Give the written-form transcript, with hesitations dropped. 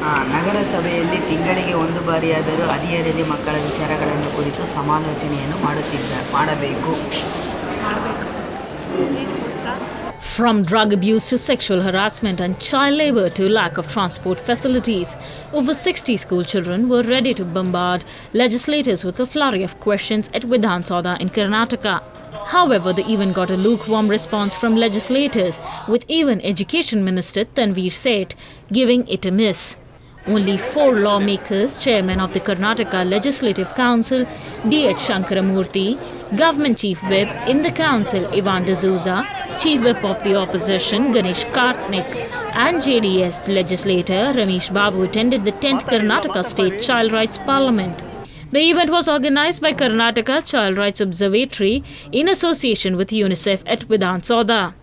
ನಗರಸಭೆಯಲ್ಲಿ ತಿಂಗಳಿಗೆ ಒಂದು ಬಾರಿಯಾದರೂ ಹದಿಹರೆಯದ ಮಕ್ಕಳ ವಿಚಾರಗಳನ್ನು ಕುರಿತು ಸಮಾಲೋಚನೆಯನ್ನು ಮಾಡಬೇಕು. From drug abuse to sexual harassment and child labor to lack of transport facilities, over 60 school children were ready to bombard legislators with a flurry of questions at Vidhan Sabha in Karnataka. However, the event got a lukewarm response from legislators, with even Education Minister Tanveer Sait giving it a miss. Only 4 lawmakers, Chairman of the Karnataka Legislative Council, D.H. Shankaramurthy, Government Chief Whip in the Council, Ivan D'Souza, Chief Whip of the Opposition, Ganesh Kartnik, and JDS legislator Ramesh Babu attended the 10th Karnataka State Child Rights Parliament. The event was organized by Karnataka Child Rights Observatory in association with UNICEF at Vidhan Sabha.